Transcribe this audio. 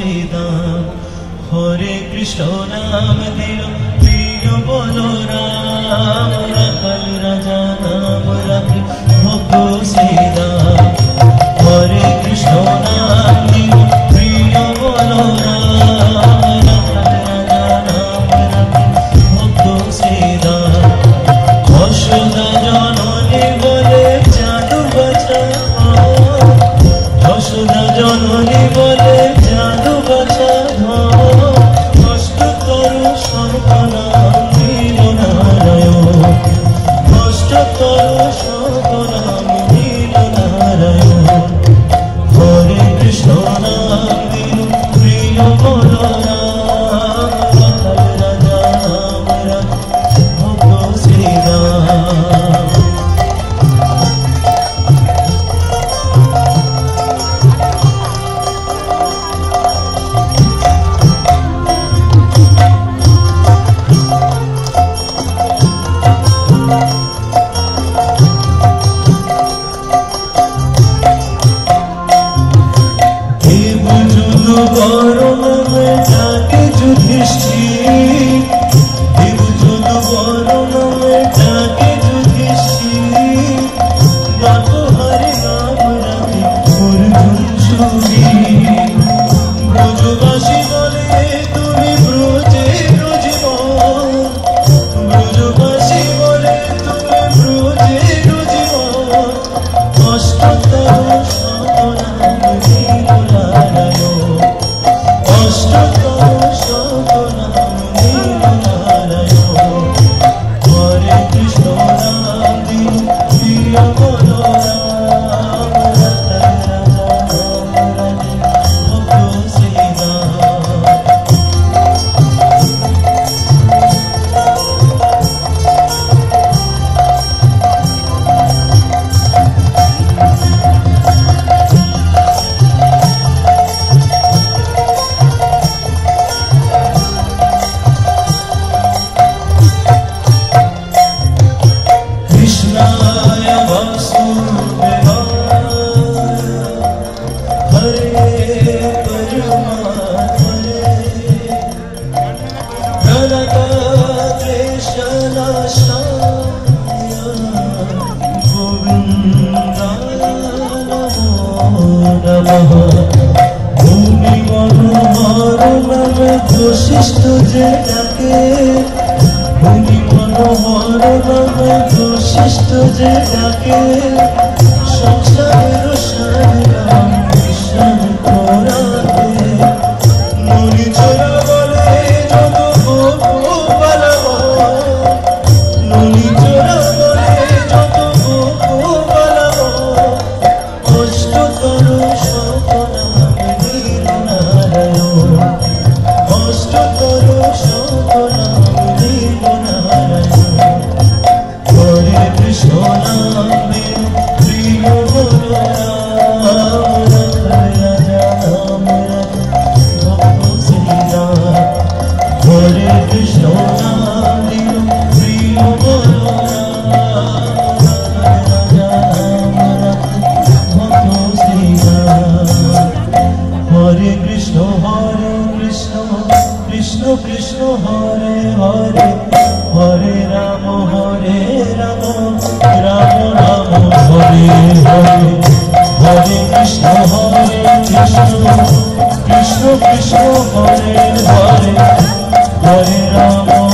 শ্রীদাম। হরে কৃষ্ণ নাম দিল প্রিয় বলরাম, রাখাল রাজা নাম রাখি ভক্ত শ্রীদাম। হরে কৃষ্ণ নাম দিল প্রিয় বলরাম, রাখাল রাজা নাম রাখি ভক্ত শ্রীদাম। যশোদা জননী বলে জাদু বাছা, যশোদা জননী বলে জাদু বাছা, কষ্টতর সর্বনাম দিল নারায়ণ, কষ্টতর সর্বনাম দিল নারায়ণ। হরে কৃষ্ণ নাম দিল প্রিয় বলরাম, রাখাল রাজা নাম রাখি ভক্ত শ্রীরাম। বরণমে ডাকে যুধিষ্ঠির, দেবযুধ বরণমে ডাকে যুধিষ্ঠির, ডাকো হরে নাম রাখি অর্জুন সুবীর। ব্রজবাসী বলে তুমি ব্রজের জীবন, ব্রজবাসী বলে তুমি ব্রজের জীবন, অষ্টতর সতনাম দিল নারায়ণ, অষ্টতর সতনাম দিল নারায়ণ। হরে কৃষ্ণ নাম দিল প্রিয় বলরাম, রাখাল রাজা নাম রাখি ভক্ত শ্রীরাম। কৃষ্ণায় বাসুদেবায়, হরে পরমাত্মনে, প্রণতক্লেশনাশায়, গোবিন্দায় নমো নমঃ। ভূমি মনোহর নামে বশিষ্ঠ যে ডাকে, ভূমি মনোহর নামে বশিষ্ঠ যে ডাকে, সংসারের সারাম কৃষ্ণ করাতে। নলি চোরা বলে যত গোপালব, নলি চোরা বলে যত গোপালব, অষ্টতর সতনাম দিল নারায়ণ, অষ্টতর সতনাম দিল নারায়ণ। হরে কৃষ্ণ নাম দিল প্রিয় বলরাম, রাখাল রাজা নাম রাখি ভক্ত শ্রীরাম। হরে কৃষ্ণ নাম দিল প্রিয় বলরাম, রাখাল রাজা নাম রাখি ভক্ত শ্রীরাম। হরে কৃষ্ণ কৃষ্ণ কৃষ্ণ হরে হরে, হরে রাম রাম রাম হরে হরে। হরে কৃষ্ণ কৃষ্ণ কৃষ্ণ হরে হরে, হরে রাম